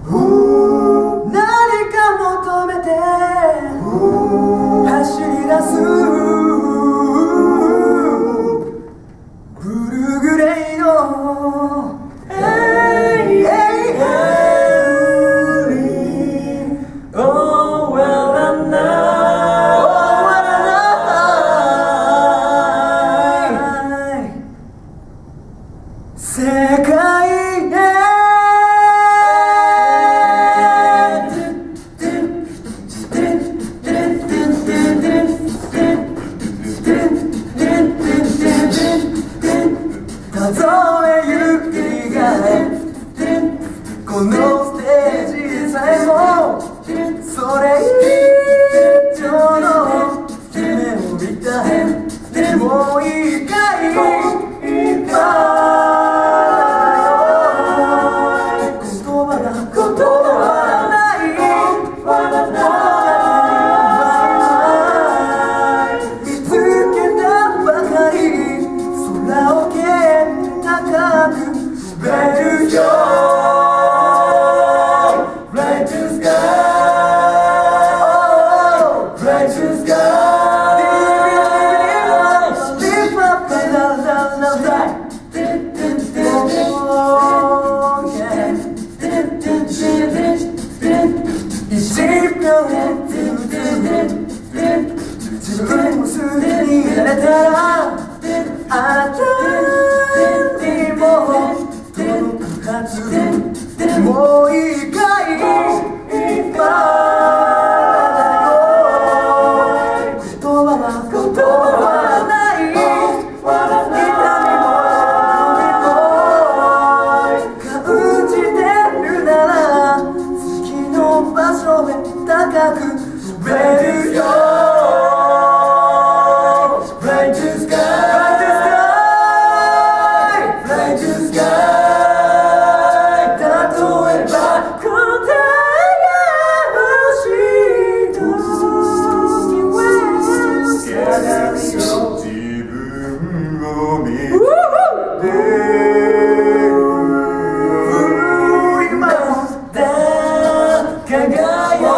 何か求めて走り出すブルーグレイの世界へ数えゆきがこのステージさえもそれ以上の夢を見たもう一回自分もすぐになれたらあなたにも届くはずもう一回まだ言葉はない痛みも感じてるなら次の場所へ高く飛べるよ輝